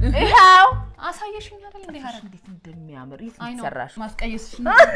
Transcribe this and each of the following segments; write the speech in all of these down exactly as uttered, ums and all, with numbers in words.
ይሄው አሳየሽኝ አይደል እንዴ ሀረግ እንዴት እንደሚያምር ይሰራሽ ማስቀየስሽ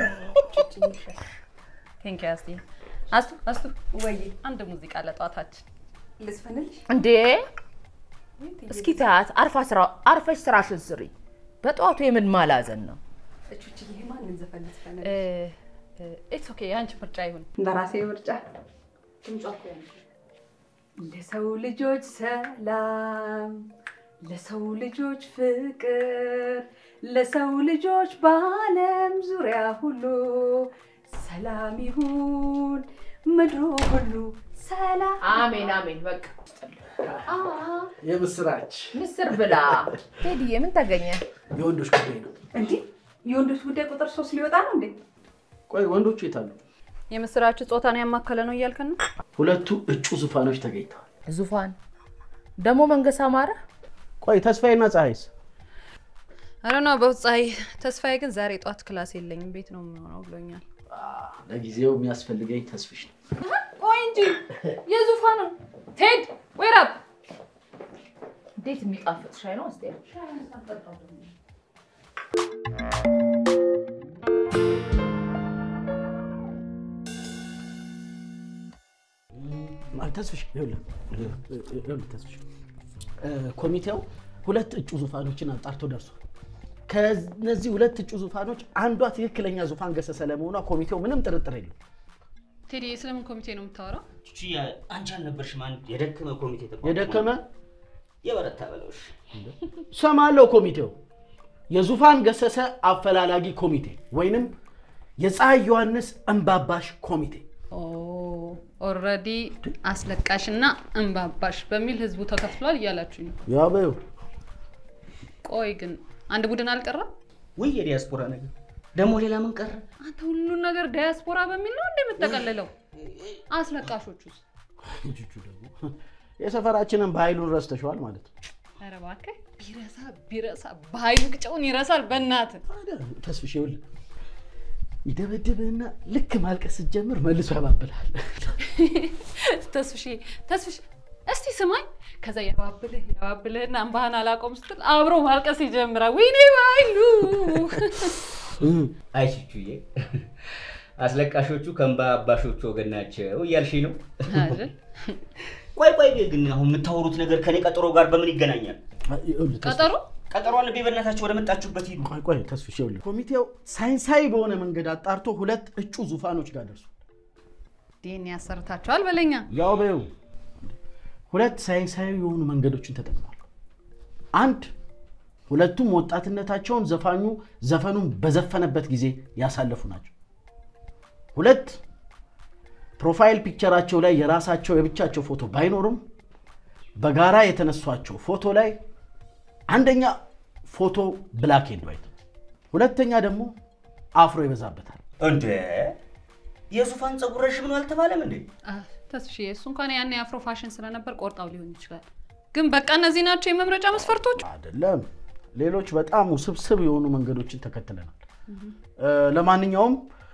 ቴንክ ዩ አስቲ አስቱ አስቱ ወይ አንድ ሙዚቃ ለጧታችን ልስፈንልሽ እንዴ እስኪ ታያት አርፋ ስራ አርፈሽ ስራሽን ስሪ በጧቱ የምን ማላዘን ነው እቹቺ ይሄ ማን እንዘፈን ልስፈንልሽ ኢትስ ኦኬ አንቺ ምርጫ ይሁን በራሴ ምርጫ ትምጫኩ ያንቺ ለሰው ልጆች ሰላም ለሰው ልጆች ፍቅር ለሰው ልጆች በዓለም ዙሪያ ሁሉ ሰላም ይሁን ምድሩ ሁሉ ሰላም አሜን አሜን በቃ አአ የምስራች ምስር ብላ ቴዲዬ ምን ተገኘ የወንዶች ጉዳይ ነው እንዴ የወንዶች ጉዳይ ቁጥር ሶስት ሊወጣ ነው እንዴ ቆይ ወንዶቹ የታሉ የምስራች ጾታን ያማከለ ነው እያልከን ነው ሁለቱ እጩ ዙፋኖች ተገኝተዋል ዙፋን ደሞ መንገስ አማረ ቆይ ተስፋዬና ፀሐይስ አረና በውጻይ ተስፋዬ ግን ዛሬ ጧት ክላስ የለኝም ቤት ነው የምሆነው ብሎኛል ለጊዜው የሚያስፈልገኝ ተስፍሽ ነው ቆይ እንጂ የዙፋኑ ቴድ ወይራፕ እንዴት የሚጣፍጥ ሻይ ነው እስቲ ተስፍሽ ይኸውልህ ይኸውልህ ተስፍሽ ኮሚቴው ሁለት እጩ ዙፋኖችን አጣርቶ ደርሷል ከነዚህ ሁለት እጩ ዙፋኖች አንዷ ትክክለኛ ዙፋን ገሰሰ ለመሆኗ ኮሚቴው ምንም ጥርጥር የለም ቴዲ ስለምን ኮሚቴ ነው የምታወራው እቺ አንቺ አልነበርሽም አንድ የደከመ ኮሚቴ ተቋቁሞ የደከመ የበረታ በለውሽ ሰማለው ኮሚቴው የዙፋን ገሰሰ አፈላላጊ ኮሚቴ ወይንም የፀሐይ ዮሐንስ እንባባሽ ኮሚቴ ኦ ኦሬዲ አስለቃሽና እንባባሽ በሚል ህዝቡ ተከፍሏል ይያላችሁ ነው ያው በዩ ቆይ ግን አንድ ቡድን አልቀረም ወይ የዲያስፖራ ነገር ደሞ ሌላ ምን ቀረ አንተ ሁሉ ነገር ዲያስፖራ በሚል ነው እንደምትጠቀለለው አስለቃሾቹስ እጁ ደግሞ የሰፈራችንን ባይሉን ረስተሽዋል ማለት ነው ኧረ እባክህ ቢረሳ ቢረሳ ባይሉ ቅጨውን ይረሳል በእናት ተስፍሽ ይኸውልህ ይደበድብህና ልክ ማልቀስ ስትጀምር መልሶ ያባብልሃል ተስፍሽ ተስፍሽ እስቲ ስማኝ ከዛ ያባብልህ ያባብልህና እንባህን አላቆም ስትል አብሮ ማልቀስ ይጀምራል ወይኔ ባይሉ አይቺቹዬ አስለቃሾቹ ከእንባባሾቹ ወገን ናቸው እያልሽኝ ነው አይደል ቆይ ቆይ ግን አሁን የምታወሩት ነገር ከኔ ቀጠሮ ጋር በምን ይገናኛል ቀጠሮ ቀጠሮ አለ በእናታችሁ ወደ መጣችሁበት ይሉ ቆይ ቆይ ተስፍሽ ይኸውልህ ኮሚቴው ሳይንሳዊ በሆነ መንገድ አጣርቶ ሁለት እጩ ዙፋኖች ጋር ደርሷል ዲኤን ያሰርታቸዋል በለኛ ያው በዩ ሁለት ሳይንሳዊ የሆኑ መንገዶችን ተጠቅመዋል አንድ ሁለቱም ወጣትነታቸውን ዘፋኙ ዘፈኑን በዘፈነበት ጊዜ ያሳለፉ ናቸው ሁለት ፕሮፋይል ፒክቸራቸው ላይ የራሳቸው የብቻቸው ፎቶ ባይኖርም በጋራ የተነሷቸው ፎቶ ላይ አንደኛ ፎቶ ብላክ ኤንድ ዋይት ሁለተኛ ደግሞ አፍሮ ይበዛበታል እንዴ የዙፋን ጸጉር ረጅም ነው አልተባለም እንዴ ተስፍሽ እሱ እንኳን ያኔ አፍሮ ፋሽን ስለነበር ቆርጣው ሊሆን ይችላል ግን በቃ እነዚህ ናቸው የመምረጫ መስፈርቶች አይደለም ሌሎች በጣም ውስብስብ የሆኑ መንገዶችን ተከትለናል ለማንኛውም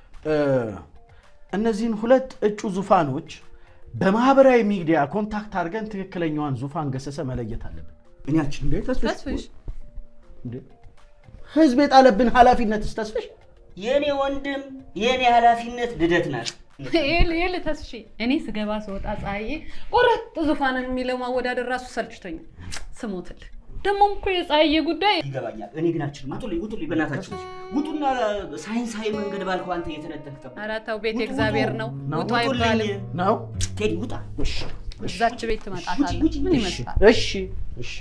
እነዚህን ሁለት እጩ ዙፋኖች በማህበራዊ ሚዲያ ኮንታክት አድርገን ትክክለኛዋን ዙፋን ገሰሰ መለየት አለብን እኛችን እንዴ ተስፍሽ እንዴ ህዝብ የጣለብን ኃላፊነትስ ተስፍሽ የኔ ወንድም የኔ ኃላፊነት ልደት ናት ይል ይል ተስፍሽ እኔ ስገባ ስወጣ ፀሐዬ ቆረጥ ዙፋንን የሚለው ማወዳደር ራሱ ሰልችቶኝ ስሞትል ደሞም እኮ የፀሐዬ ጉዳይ ይገባኛል እኔ ግን አልችልም ውጡልኝ ውጡልኝ በእናታችሁ ውጡና ሳይንሳዊ መንገድ ባልከው አንተ እየተነጠፍክ ጠብቅ ኧረ ተው ቤት እግዚአብሔር ነው ውጡ አይባልም ነው ቴዲ ውጣ እሺ እዛች ቤት ትመጣታለህ ምን ይመስላል እሺ እሺ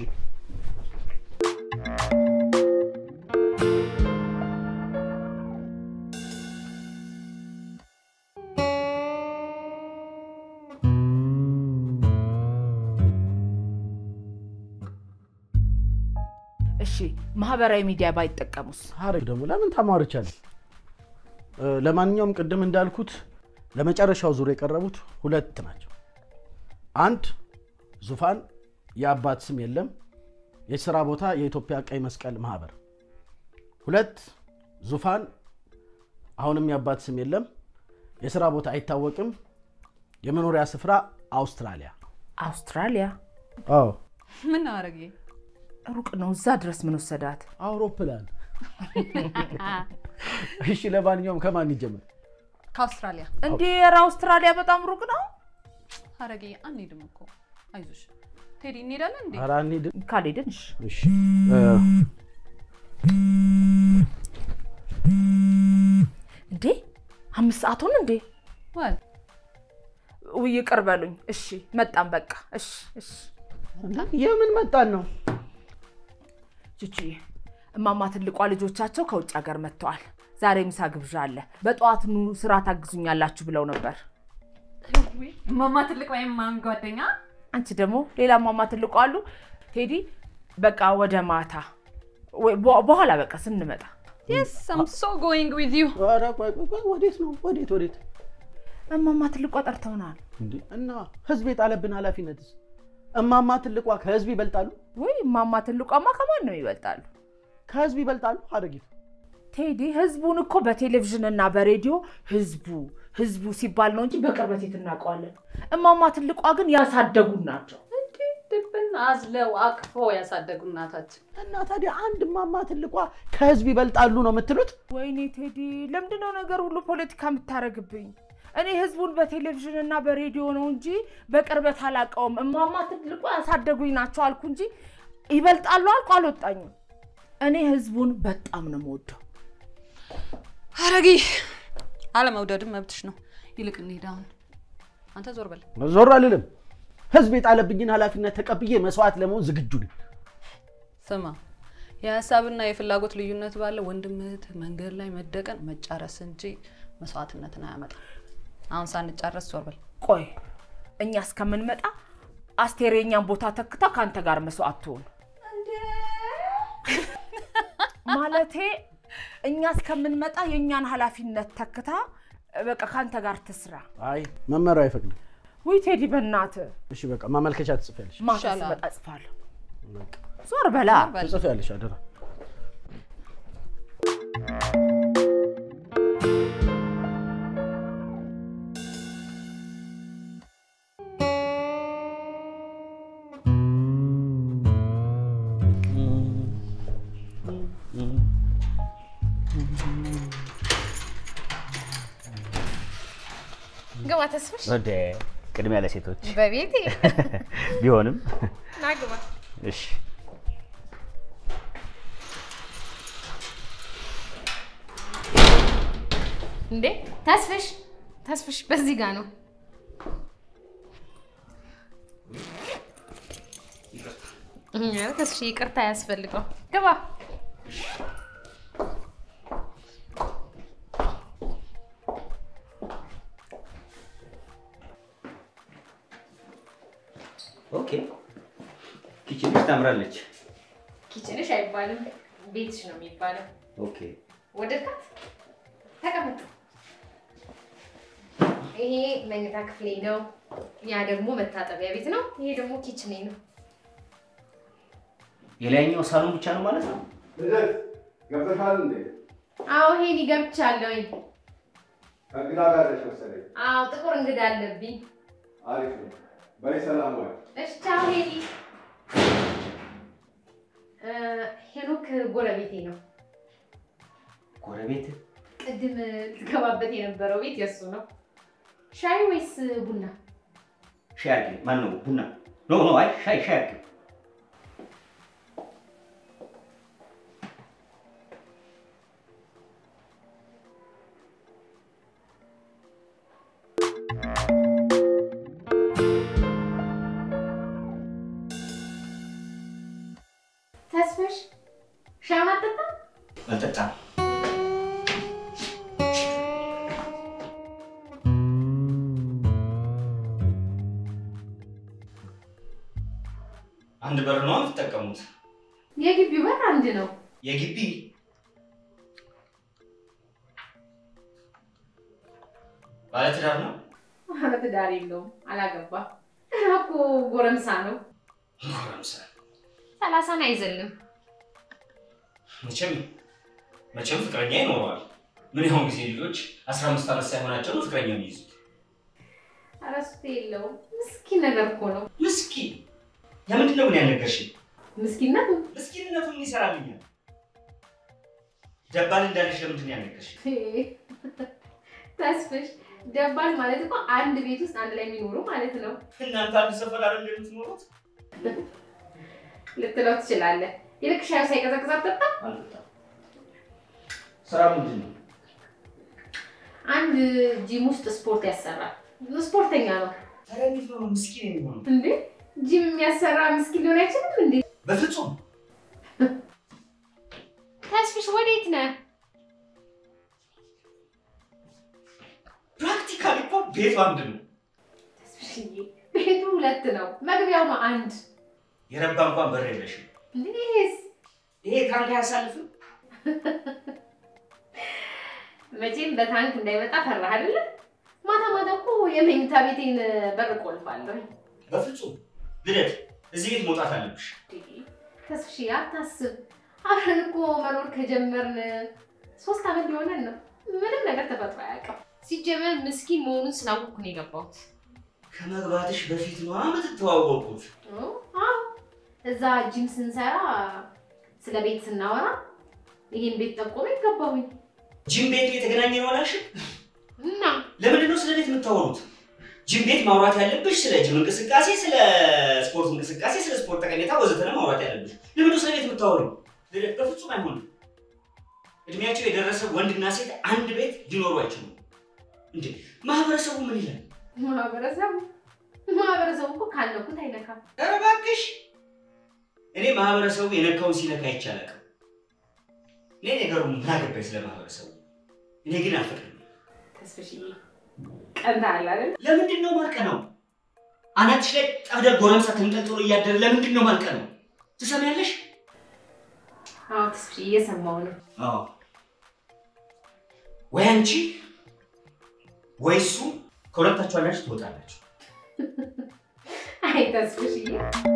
እሺ ማህበራዊ ሚዲያ ባይጠቀሙስ አረ ደግሞ ለምን ተማርቻለሁ ለማንኛውም ቅድም እንዳልኩት ለመጨረሻው ዙር የቀረቡት ሁለት ናቸው አንድ ዙፋን የአባት ስም የለም የሥራ ቦታ የኢትዮጵያ ቀይ መስቀል ማህበር ሁለት ዙፋን አሁንም የአባት ስም የለም የሥራ ቦታ አይታወቅም የመኖሪያ ስፍራ አውስትራሊያ አውስትራሊያ አዎ ምን አረጋይ ሩቅ ነው እዛ ድረስ ምን ወሰዳት አውሮፕላን እሺ ለማንኛውም ከማን ይጀምር ከአውስትራሊያ እንዴ አውስትራሊያ በጣም ሩቅ ነው አረጋዬ አንሄድም እኮ አይዞሽ ቴዲ እንሄዳለን እንዴ ኧረ አንሄድም ካልሄድን እሺ እንዴ አምስት ሰዓት ሆነ እንዴ ዋል ወይ ይቀርባሉኝ እሺ መጣን በቃ እሺ እሺ የምን መጣን ነው ቺቺ እማማ ትልቋ ልጆቻቸው ከውጭ ሀገር መጥተዋል ዛሬ ምሳ ግብዣ አለ በጧት ኑ ስራ ታግዙኛላችሁ ብለው ነበር እማማ ትልቋ የማን ጓደኛ አንቺ ደግሞ ሌላ እማማ ትልቋ አሉ ቴዲ በቃ ወደ ማታ በኋላ በቃ ስንመጣ yes I'm so going with you ኧረ ቆይ ቆይ ወዴት ነው ወዴት ወዴት እማማ ትልቋ ጠርተውናል እንዴ እና ህዝብ የጣለብን ኃላፊነትስ እማማ ትልቋ ከህዝብ ይበልጣሉ ወይ እማማ ትልቋማ ከማን ነው ይበልጣሉ ከህዝብ ይበልጣሉ አረጊት ቴዲ ህዝቡን እኮ በቴሌቪዥን እና በሬዲዮ ህዝቡ ህዝቡ ሲባል ነው እንጂ በቅርበት የተናቀዋለን እማማ ትልቋ ግን ያሳደጉን ናቸው እንዴ ድብን አዝለው አቅፎ ያሳደጉን ናታችን እና ታዲያ አንድ እማማ ትልቋ ከህዝብ ይበልጣሉ ነው የምትሉት ወይኔ ቴዲ ለምንድነው ነገር ሁሉ ፖለቲካ የምታረግብኝ እኔ ህዝቡን በቴሌቪዥን እና በሬዲዮ ነው እንጂ በቅርበት አላቀውም እማማ ትልቋ ያሳደጉኝ ናቸው አልኩ እንጂ ይበልጣሉ አልኩ አልወጣኝም እኔ ህዝቡን በጣም ነው የምወደው አረጊ አለመውደድም መብትሽ ነው ይልቅ እንሂድ አሁን አንተ ዞር በል ዞር አልልም ህዝብ የጣለብኝን ኃላፊነት ተቀብዬ መስዋዕት ለመሆን ዝግጁ ነኝ ስማ የሐሳብና የፍላጎት ልዩነት ባለ ወንድምህ መንገድ ላይ መደቀን መጫረስ እንጂ መስዋዕትነትን አያመጣም አሁን ሳንጫረስ ዞር በል ቆይ እኛ እስከምንመጣ አስቴሬኛን ቦታ ተክታ ካንተ ጋር መስዋዕት ትሆን እንዴ ማለቴ እኛ እስከምንመጣ የኛን ኃላፊነት ተክታ በቃ ካንተ ጋር ትስራ አይ መመሪያው አይፈቅድም ወይ ቴዲ በእናት እሺ በቃ ማመልከቻ ትጽፊያለሽ ማሻላ በጣጽፋለሁ ዞር በላ ትጽፊያለሽ አደራ ግባ ተስፍሽ ወደ ቅድሚያ ለሴቶች በቤቴ ቢሆንም ናግባ እሺ እንዴ ተስፍሽ ተስፍሽ በዚህ ጋር ነው እኛ ተስፍሽ ይቅርታ ያስፈልገው ግባ ኦኬ ኪችንሽ ታምራለች ኪችንሽ አይባልም ቤትሽ ነው የሚባለው ኦኬ ወደድካት ተቀመጥ ይሄ መኝታ ክፍሌ ነው ያ ደግሞ መታጠቢያ ቤት ነው ይሄ ደግሞ ኪችኔ ነው የላይኛው ሳሎን ብቻ ነው ማለት ነው ልደት ገብተሻል እንዴ አዎ ሄዲ ገብቻለሁ እንግዳ ጋር ነሽ መሰለኝ አዎ ጥቁር እንግዳ አለብኝ አሪፍ ነው በይ ሰላም ወይ እሺ ቻው ሄዲ ሄኖክ ጎረቤቴ ነው ጎረቤት ቅድም ልትገባበት የነበረው ቤት የሱ ነው ሻይ ወይስ ቡና ሻይ አድርጊ ማን ነው ቡና ኖ ኖ አይ ሻይ ሻይ አድርጊ ተስፍሽ ሻይ ማጠጣ አልጠጣ አንድ በር ነው የምትጠቀሙት የግቢው በር አንድ ነው የግቢ ባለትዳር ነው ባለትዳር የለውም አላገባ እኮ ጎረምሳ ነው ጎረምሳ ሰላሳን አይዘልም መቼም መቼም ፍቅረኛ ይኖረዋል ምን ያሁን ጊዜ ልጆች አስራ አምስት ዓመት ሳይሆናቸው ነው ፍቅረኛ የሚይዙት አረስተ የለውም ምስኪን ነገር እኮ ነው ምስኪን ለምንድን ነው ግን ያልነገርሽኝ ምስኪንነቱ ምስኪንነቱ ምን ይሰራልኛል? ደባል እንዳለሽ ለምንድን ነው ያነገርሽ? ተስፍሽ ደባል ማለት እኮ አንድ ቤት ውስጥ አንድ ላይ የሚኖሩ ማለት ነው። እናንተ አንድ ሰፈር አይደል የምትኖሩት? ልትለው ትችላለህ። ይልቅ ሻይ ሳይቀዘቅዝ አትጠጣ? አልጠጣም። ስራ ምንድን ነው? አንድ ጂም ውስጥ ስፖርት ያሰራል። ስፖርተኛ ነው። ታዲያ እንዴት ነው ምስኪን የሚሆነው? እንዴ ጂም የሚያሰራ ምስኪን ሊሆን አይችልም እንዴ? በፍጹም። ተስፍሽ ወዴት ነህ? ፕራክቲካሊ እኮ ቤቱ አንድ ነው። ተስፍሽዬ ቤቱ ሁለት ነው፣ መግቢያው ነው አንድ። የረባ እንኳን በር የለሽም። እንዴስ? ይሄ ታንክ አያሳልፍም? መቼም በታንክ እንዳይመጣ ፈራህ አይደለ? ማታ ማታ እኮ የመኝታ ቤቴን በር ቆልፋለሁ። በፍጹም ልደት፣ እዚህ ቤት መውጣት አለብሽ። ተስፍሽዬ አታስብ፣ አብረን እኮ መኖር ከጀመርን ሶስት ዓመት ሊሆነን ነው። ምንም ነገር ተፈጥሮ አያውቅም። ሲጀመር ምስኪን መሆኑን ስላወቅኩ ነው የገባሁት። ከመግባትሽ በፊት ነው የምትተዋወቁት? አዎ፣ እዛ ጂም ስንሰራ ስለ ቤት ስናወራ ይሄን ቤት ጠቆመኝ ገባሁኝ። ጂም ቤት የተገናኘ ነው አላልሽም? እና ለምንድን ነው ስለ ቤት የምታወሩት? ጂም ቤት ማውራት ያለብሽ ስለ ጂም እንቅስቃሴ፣ ስለ ስፖርት እንቅስቃሴ፣ ስለ ስፖርት ጠቀሜታ ወዘተ ነው ማውራት ያለብሽ። ለምንድን ነው ስለ ቤት የምታወሪው? ልደት፣ በፍጹም አይሆንም። እድሜያቸው የደረሰ ወንድና ሴት አንድ ቤት ሊኖሩ አይችሉም። እንዴ ማህበረሰቡ ምን ይላል? ማህበረሰቡ ማህበረሰቡ እኮ ካለኩት አይነካም። ኧረ እባክሽ፣ እኔ ማህበረሰቡ የነካውን ሲነካ ይቻላል። እኔ ነገሩ ምን አገባኝ ስለ ማህበረሰቡ። እኔ ግን አልፈቅድም። ተስፍሽዬ ቀንተሃል አይደል? ለምንድን ነው ማልቀነው? አናትሽ ላይ ጠብደር ጎረምሳ ተንጠልጥሎ እያደረ ለምንድን ነው ማልቀነው? ትሰሚያለሽ? አዎ ተስፍሽዬ እየሰማሁ ነው። አዎ ወይ አንቺ ወይ እሱ ከሁለታችሁ አንዳችሁ ትወጣላችሁ። አይ ተስፍሽዬ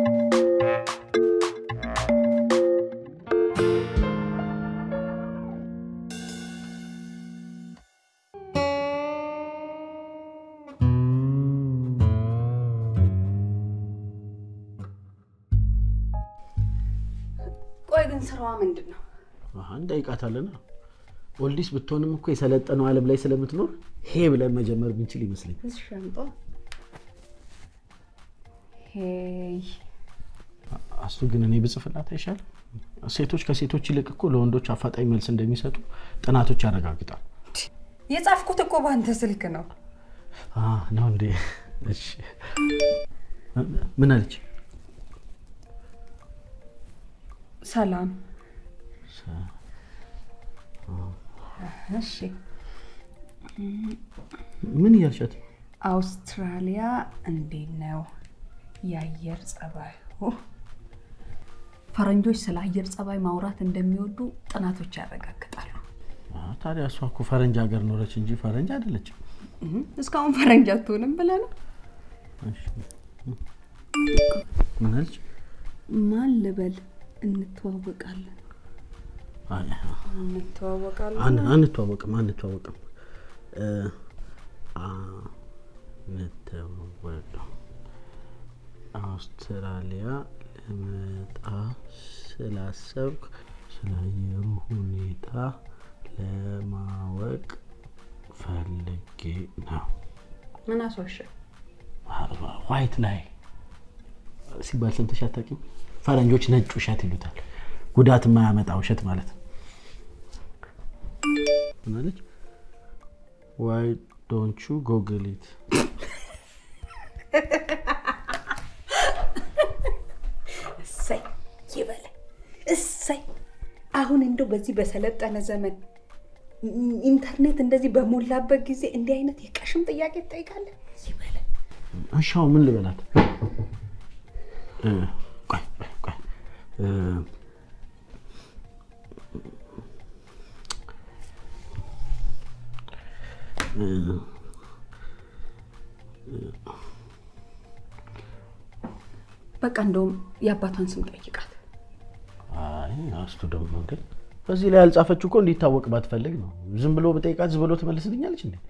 ቆይ ግን ስራዋ ምንድን ነው? አሃ እንጠይቃታለና ኦልዲስ ብትሆንም እኮ የሰለጠነው ዓለም ላይ ስለምትኖር ሄ ብለን መጀመር ብንችል ይመስለኛል። እሺ አምጣ። ሄይ አስቱ ግን እኔ ብጽፍላት አይሻልም? ሴቶች ከሴቶች ይልቅ እኮ ለወንዶች አፋጣኝ መልስ እንደሚሰጡ ጥናቶች ያረጋግጣሉ። የጻፍኩት እኮ ባንተ ስልክ ነው። አ ነው እንዴ? እሺ ምን አለች? ሰላም። እሺ ምን እያልሻት? አውስትራሊያ እንዴት ነው የአየር ጸባዩ? ፈረንጆች ስለ አየር ጸባይ ማውራት እንደሚወዱ ጥናቶች ያረጋግጣሉ። አዎ ታዲያ እሷ እኮ ፈረንጅ ሀገር ኖረች እንጂ ፈረንጅ አይደለችም። እስካሁን ፈረንጅ አትሆንም ብለህ ነው? እሺ ምን አለች? ማን ልበል? እንተዋወቃለን። አይ እንተዋወቃለን። አን አንተዋወቅም አንተዋወቅም እ አ ነተዋወቅ አውስትራሊያ ለመጣ ስላሰብክ ስለ አየሩ ሁኔታ ለማወቅ ፈልጌ ነው። ምን አስወሽ? ዋይት ላይ ሲባል ሰምተሽ አታውቂም? ፈረንጆች ነጭ ውሸት ይሉታል። ጉዳት የማያመጣ ውሸት ማለት ነው። ምን አለች? Why don't you google it? እሰይ ይበለ እሰይ። አሁን እንደው በዚህ በሰለጠነ ዘመን ኢንተርኔት እንደዚህ በሞላበት ጊዜ እንዲህ አይነት የቀሽም ጥያቄ ትጠይቃለህ? ይበለ እሻው ምን ልበላት? እ ቆይ ቆይ እ በቃ እንደውም የአባቷን ስም ጠይቃት። አይ አስቱ ደግሞ እንዴ በዚህ ላይ ያልጻፈችው እኮ እንዲታወቅ ባትፈልግ ነው። ዝም ብሎ በጠይቃት ዝም ብሎ ትመልስልኛለች እንዴ?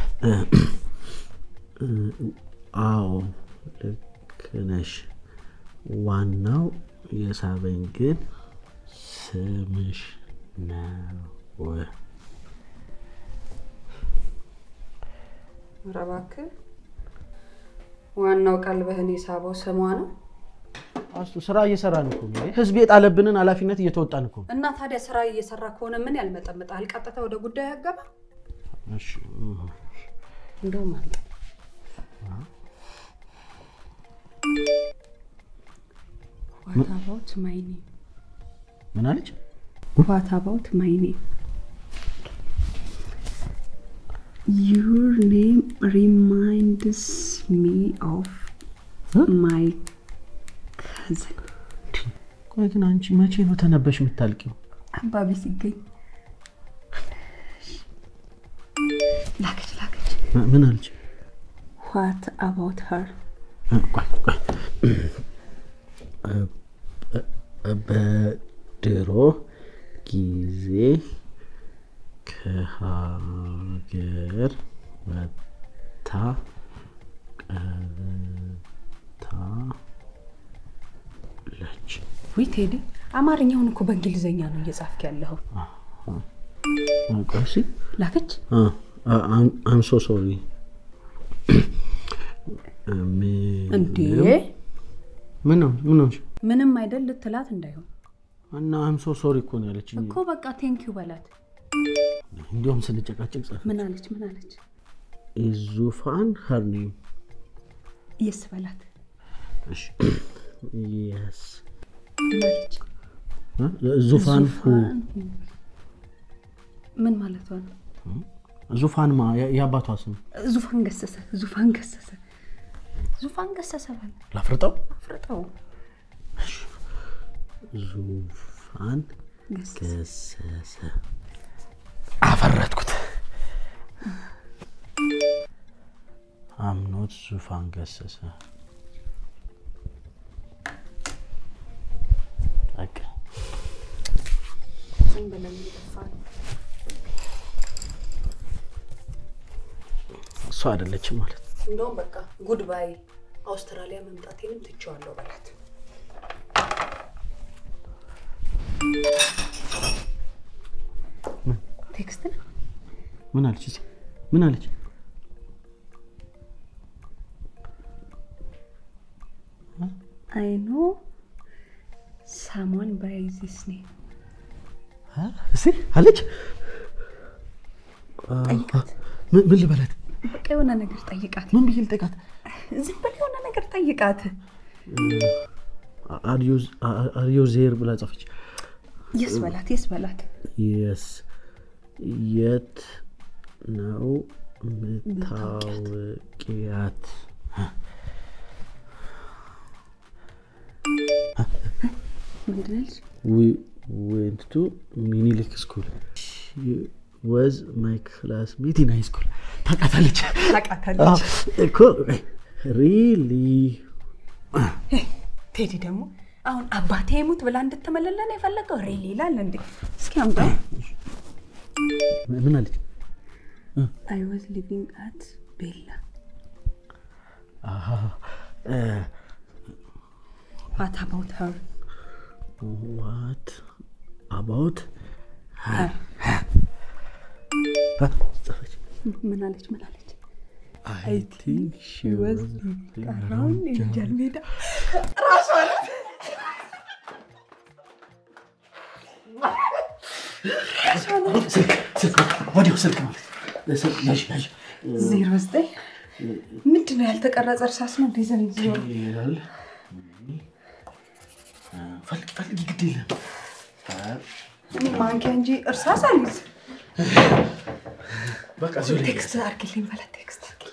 አዎ ልክ ነሽ። ዋናው የሳበኝ ግን ስምሽ ነው። ረባክ ዋናው ቀልብህን የሳበው ስሟ ነው። አስቱ ስራ እየሰራን እኮ ነው። ህዝብ የጣለብንን ኃላፊነት እየተወጣን እኮ እና ታዲያ ስራ እየሰራ ከሆነ ምን ያልመጠመጣል? ቀጥታ ወደ ጉዳዩ ያገባ። እሺ እንደውም አንተ What about my name? ምን አለች? What about my name? Your name reminds me of huh? my cousin. ቆይ ግን አንቺ መቼ ነው ተነበሽ የምታልቂው? አባቢ ሲገኝ ላከች ላከች። ምን አለች? What about her? ቆይ ቆይ በድሮ ጊዜ ከሀገር ወጥታ ቀርታለች። ወይ ቴዲ አማርኛውን እኮ በእንግሊዘኛ ነው እየጻፍክ ያለው። ቆይ ላከች። I'm so sorry. እንዴ ምን ነው ምን ነው? ምንም አይደል ልትላት እንዳይሆን እና I'm so sorry እኮ ነው ያለችኝ እኮ። በቃ ቴንክ ዩ በላት። እንደውም ስንጨቃጨቅ ጻፈ። ምን አለች ምን አለች? ዙፋን her name yes በላት። እሺ yes ማለች ዙፋን ምን ማለት ነው? ዙፋን ማ ያባቷ ስም ዙፋን ገሰሰ ዙፋን ገሰሰ ዙፋን ገሰሰ ባለ ላፍርጠው አፍርጠው ዙፋን ገሰሰ አፈረጥኩት። አምኖት ዙፋን ገሰሰ አቀ ዝምብለን ይደፋል። እሷ አይደለችም ማለት እንደውም በቃ ጉድ ባይ አውስትራሊያ መምጣቴንም ትቼዋለሁ በላት። ቴክስት ነው። ምን አለች? እዚህ ምን አለች? I know someone by this name. አ እሺ አለች። ጠይቃት። ምን ምን ልበላት? በቃ የሆነ ነገር ጠይቃት። ምን ብዬ ልጠይቃት? ዝም ብለህ የሆነ ነገር ጠይቃት። Are you are you there ብላ ጻፈች። yes በላት yes በላት። yes የት ነው የምታውቂያት? ምንድን ነው? we went to Minilik school. She was my classmate in high school. ታውቃታለች ታውቃታለች እኮ really ቴዲ ደግሞ አሁን አባቴ ይሙት ብላ እንድትመለለን የፈለገው ሪሊ ይላል እንዴ? እስኪ አምጣው። ምን አለች? I was living at Bella. አሃ What about her? What about her? ምን አለች ምን አለች? I think she was around in Jalmeda. ራሷ ናት። ወዲያው ስልክ ማለት ስልክ ያዥ ያዥ ዜሮ ዘጠኝ ምንድን ነው ያልተቀረጸ እርሳስ ነው እንዴ? ዘን ዜሮ ይላል። ፈልግ ፈልግ ግድ የለም ማንኪያ እንጂ እርሳስ አልይዝ። በቃ እዚሁ ላይ ቴክስት አድርግልኝ በላት። ቴክስት አድርግልኝ።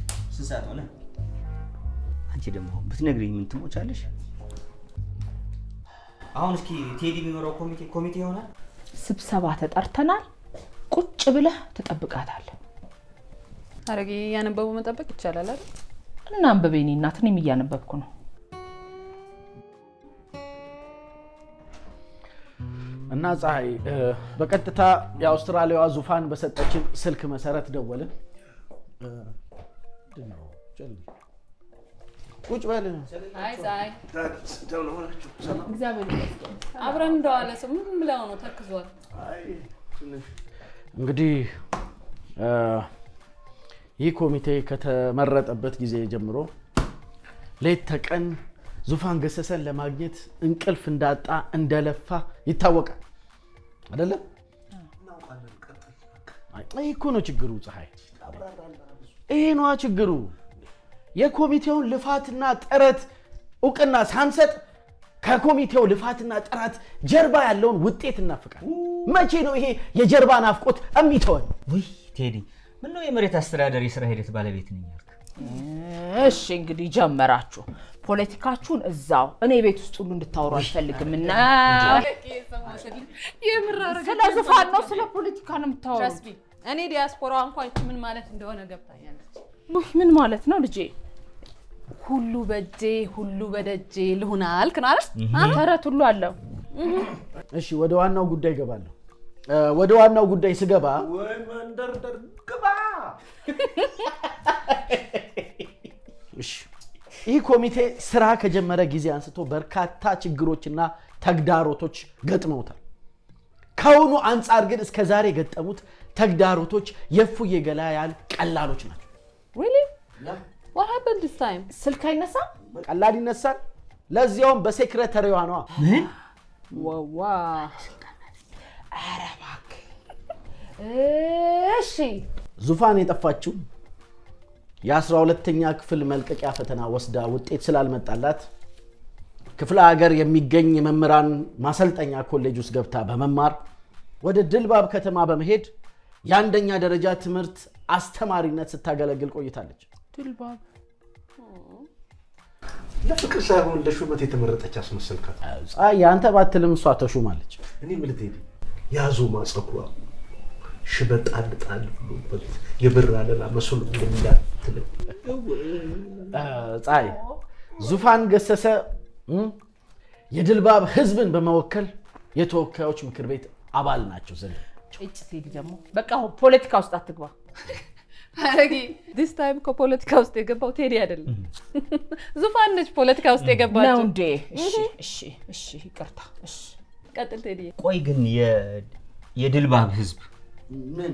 ስንት ሰዓት ሆነ? አንቺ ደግሞ ብትነግሪኝ ምን ትሞቻለሽ? አሁን እስኪ ቴዲ የሚኖረው ኮሚቴ ኮሚቴ ይሆናል። ስብሰባ ተጠርተናል። ቁጭ ብለህ ተጠብቃታለህ። አረጊ ያነበቡ መጠበቅ ይቻላል አይደል? እና አንበበኔ እናት እኔም እያነበብኩ ነው። እና ፀሐይ በቀጥታ የአውስትራሊያዋ ዙፋን በሰጠችን ስልክ መሰረት ደወልን። ደህና ጀል ቁጭ በል። አይ ፀሐይ ደህና ሆናችሁ? ሰላም እግዚአብሔር ይመስገን። አብረን እንደዋለ ሰው ምን ብለው ነው ተክዟል? አይ እንግዲህ ይህ ኮሚቴ ከተመረጠበት ጊዜ ጀምሮ ሌት ተቀን ዙፋን ገሰሰን ለማግኘት እንቅልፍ እንዳጣ እንደለፋ ይታወቃል አይደለ? አይ እኮ ነው ችግሩ ፀሐይ። ይሄ ነው ችግሩ። የኮሚቴውን ልፋትና ጥረት እውቅና ሳንሰጥ ከኮሚቴው ልፋትና ጥረት ጀርባ ያለውን ውጤት እናፍቃለን። መቼ ነው ይሄ የጀርባ ናፍቆት እሚተወን? ውይ ቴዲ ምን ነው የመሬት አስተዳደር የሥራ ሂደት ባለቤት ነኝ ያልክ? እሺ እንግዲህ ጀመራችሁ ፖለቲካችሁን እዛው እኔ ቤት ውስጥ ሁሉ እንድታወሩ አልፈልግምና ስለ ዙፋን ነው ስለ ፖለቲካ ነው የምታወሩት? እኔ ዲያስፖራው እንኳን ምን ማለት እንደሆነ ገብታኛለች። ውይ ምን ማለት ነው ልጄ? ሁሉ በጄ ሁሉ በደጄ ልሁናልክ ነው አይደል? ተረት ሁሉ አለው። እሺ ወደ ዋናው ጉዳይ ገባለሁ። ወደ ዋናው ጉዳይ ስገባ ወይ መንደርደር ግባ። እሺ ይህ ኮሚቴ ስራ ከጀመረ ጊዜ አንስቶ በርካታ ችግሮችና ተግዳሮቶች ገጥመውታል። ከአሁኑ አንጻር ግን እስከ ዛሬ የገጠሙት ተግዳሮቶች የፉዬ ገላ ያህል ቀላሎች ናቸው። Really? What happened this time? ስልክ አይነሳም? ቀላል ይነሳል። ለዚያውም በሴክሬታሪዋ ነው። ምን? ዋዋ ኧረ እባክህ። እሺ ዙፋን የጠፋችው የአስራ ሁለተኛ ክፍል መልቀቂያ ፈተና ወስዳ ውጤት ስላልመጣላት ክፍለ ሀገር የሚገኝ የመምህራን ማሰልጠኛ ኮሌጅ ውስጥ ገብታ በመማር ወደ ድልባብ ከተማ በመሄድ የአንደኛ ደረጃ ትምህርት አስተማሪነት ስታገለግል ቆይታለች። ድልባብ ለፍቅር ሳይሆን ለሹመት የተመረጠች አስመሰልካት። ፀሐይ ያንተ ባትልም እሷ ተሹማለች። እኔ ምን ልትሄድ ያዙ ማጸቁራ ሽበጥ አልጣል ብሎ የብር አለላ መስሉ እንደሚላትል ፀሐይ ዙፋን ገሰሰ የድልባብ ህዝብን በመወከል የተወካዮች ምክር ቤት አባል ናቸው ዘንድ እጭ ሲል ደግሞ በቃ ፖለቲካ ውስጥ አትግባ። አረጊ this time ከፖለቲካ ውስጥ የገባው ቴዲ አይደለም ዙፋን ነች ፖለቲካ ውስጥ የገባችው ነው እንዴ? እሺ እሺ እሺ ይቅርታ። እሺ ቀጥል ቴዲ። ቆይ ግን የ የድልባብ ህዝብ ምን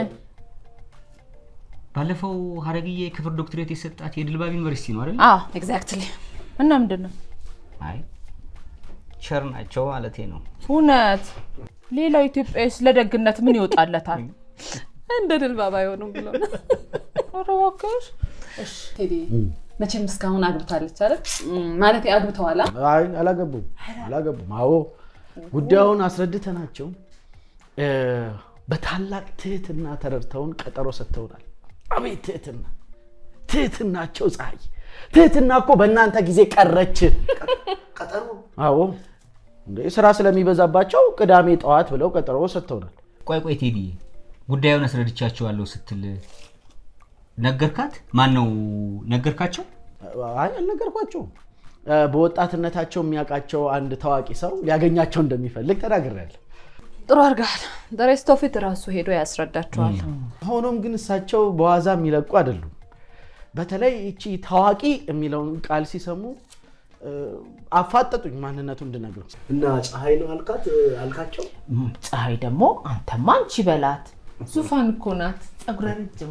ባለፈው ሀረግዬ ክብር ዶክትሬት የሰጣት የድልባብ ዩኒቨርሲቲ ነው አይደል? አዎ ኤግዛክትሊ። እና ምንድነው? አይ ቸር ናቸው ማለቴ ነው። እውነት ሌላው ኢትዮጵያዊ ስለደግነት ምን ይወጣለታል? እንደ ድልባብ አይሆንም ብሎ ነው። ኧረ እባክሽ። እሺ ቴዲ መቼም እስካሁን አግብታለች አይደል? ማለት ያግብተዋል? አይ አላገቡም አላገቡም። አዎ ጉዳዩን አስረድተናቸው በታላቅ ትህትና ተረድተውን ቀጠሮ ሰጥተውናል። አቤት ትህትና ትህትናቸው ፀሐይ ትህትና እኮ በእናንተ ጊዜ ቀረች። ቀጠሮ? አዎ እንዴ ስራ ስለሚበዛባቸው ቅዳሜ ጠዋት ብለው ቀጠሮ ሰጥተውናል። ቆይ ቆይ ቴዲ ጉዳዩን አስረድቻቸዋለሁ ስትል ነገርካት? ማን ነው ነገርካቸው? አይ አልነገርኳቸው። በወጣትነታቸው የሚያውቃቸው አንድ ታዋቂ ሰው ሊያገኛቸው እንደሚፈልግ ተናግሬያለሁ። ጥሩ አርጋል the rest of it ራሱ ሄዶ ያስረዳቸዋል። ሆኖም ግን እሳቸው በዋዛ የሚለቁ አይደሉም። በተለይ እቺ ታዋቂ የሚለውን ቃል ሲሰሙ አፋጠጡኝ ማንነቱ እንድነግረው። እና ፀሐይ ነው አልካት አልካቸው? ፀሐይ ደግሞ አንተማ አንቺ በላት ዙፋን እኮ ናት ፀጉረ ረጅም።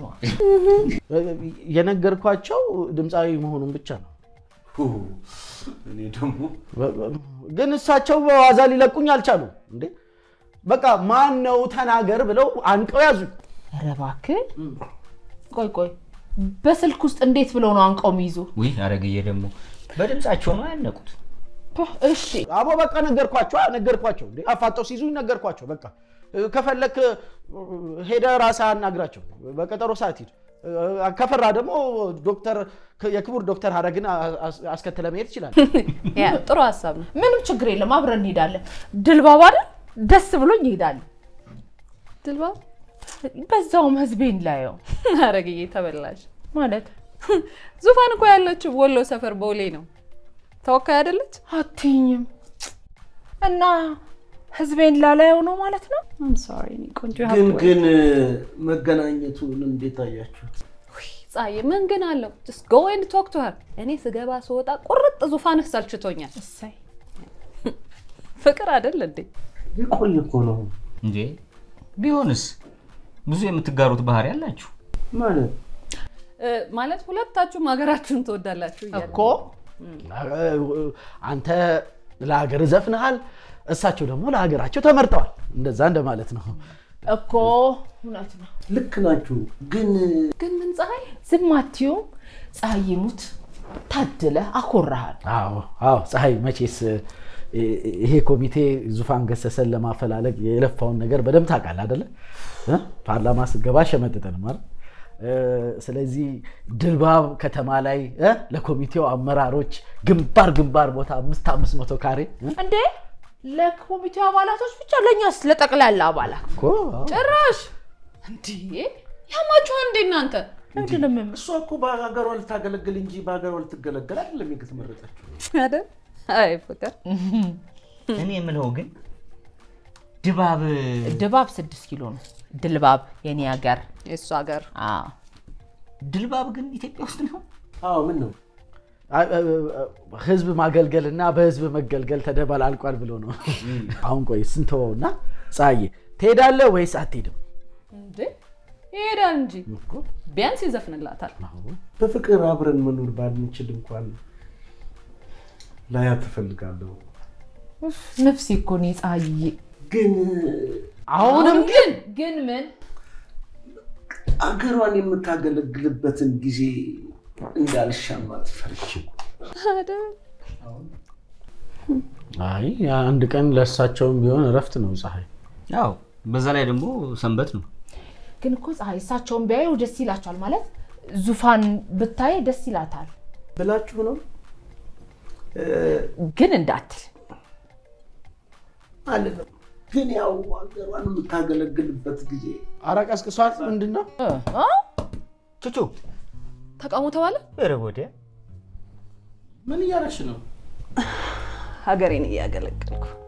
የነገርኳቸው ድምፃዊ መሆኑን ብቻ ነው። እኔ ደግሞ ግን እሳቸው በዋዛ ሊለቁኝ አልቻሉም። እንዴ በቃ ማን ነው ተናገር ብለው አንቀው ያዙኝ። ኧረ እባክህ ቆይ ቆይ በስልክ ውስጥ እንዴት ብለው ነው አንቀው የሚይዙ? ወይ ሀረግዬ ደግሞ በድምጻቸው ነው ያነቁት። እሺ አቦ በቃ ነገርኳቸው ነገርኳቸው እንዴ አፋጠው ሲይዙኝ ነገርኳቸው። በቃ ከፈለክ ሄደ ራስህ አናግራቸው በቀጠሮ ሰዓት ሂድ ከፈራ ደግሞ ዶክተር የክቡር ዶክተር ሀረግን አስከተለ መሄድ ይችላል። ያ ጥሩ ሐሳብ ነው። ምንም ችግር የለም አብረን እንሄዳለን። ድልባባ አይደል ደስ ብሎኝ እሄዳለሁ። ድልባብ በዛውም ህዝቤን ላየው። ሀረግዬ ተበላሽ ማለት ዙፋን እኮ ያለችው ወሎ ሰፈር ቦሌ ነው። ተወካይ አይደለች? አትይኝም እና ህዝቤን ላላየው ነው ማለት ነው? I'm sorry ቆንጆ ግን ግን መገናኘቱን እንዴት አያችሁት? ጻዬ ምን ግን አለው? just go and talk to her። እኔ ስገባ ስወጣ ቁርጥ ዙፋንህ ሰልችቶኛል። እሰይ ፍቅር አይደል እንዴ? ይቆይ እኮ ነው እንዴ ቢሆንስ ብዙ የምትጋሩት ባህሪ አላችሁ ማለት ማለት ሁለታችሁም ሀገራችሁን ትወዳላችሁ እኮ አንተ ለሀገር ዘፍነሃል እሳቸው ደግሞ ለሀገራቸው ተመርጠዋል እንደዛ እንደማለት ነው እኮ እውነት ነው ልክ ናችሁ ግን ግን ምን ፀሐይ ዝም አትይው ፀሐይ ይሙት ታድለ አኮራሃል አዎ አዎ ፀሐይ መቼስ ይሄ ኮሚቴ ዙፋን ገሰሰን ለማፈላለግ የለፋውን ነገር በደም ታውቃለህ አይደለ ፓርላማ ስገባ ሸመጥተን ማለት ስለዚህ ድልባብ ከተማ ላይ ለኮሚቴው አመራሮች ግንባር ግንባር ቦታ አምስት አምስት መቶ ካሬ እንዴ ለኮሚቴው አባላቶች ብቻ ለኛስ ለጠቅላላ አባላት እኮ ጭራሽ እንዴ ያማችሁ እንዴ እናንተ ምንድነው እሷ እኮ በሀገሯ ልታገለግል እንጂ በሀገሯ ልትገለገል አይደለም የምትመረጠችው አይደል አይ ፍቅር እኔ የምለው ግን ድባብ ድባብ ስድስት ኪሎ ነው ድልባብ የኔ ሀገር የሱ ሀገር አዎ ድልባብ ግን ኢትዮጵያ ውስጥ ነው አዎ ምን ነው ህዝብ ማገልገልና በህዝብ መገልገል ተደባላልቋል ብሎ ነው አሁን ቆይ ስንተውና ፀሐይ ትሄዳለህ ወይስ አትሄድም እንዴ ይሄዳል እንጂ ቢያንስ ይዘፍንላታል በፍቅር አብረን መኖር ባንችል እንኳን ላያ ተፈልጋለሁ ነፍሴ እኮ ነው ፀሐይ ግን አሁንም ግን ግን ምን አገሯን የምታገለግልበትን ጊዜ እንዳልሻማት ፈርቼ አይደል አይ አንድ ቀን ለሳቸውም ቢሆን እረፍት ነው ፀሐይ ያው በዛ ላይ ደግሞ ሰንበት ነው ግን እኮ ፀሐይ እሳቸውን ቢያዩ ደስ ይላቸዋል ማለት ዙፋን ብታይ ደስ ይላታል ብላችሁ ነው ግን እንዳትል አይደለም ግን ያው አገሯን የምታገለግልበት ጊዜ አራቀስቅሷት ምንድነው አ ቹቹ ተቃውሞ ተባለ ወረወደ ምን ያረሽ ነው ሀገሬን እያገለገልኩ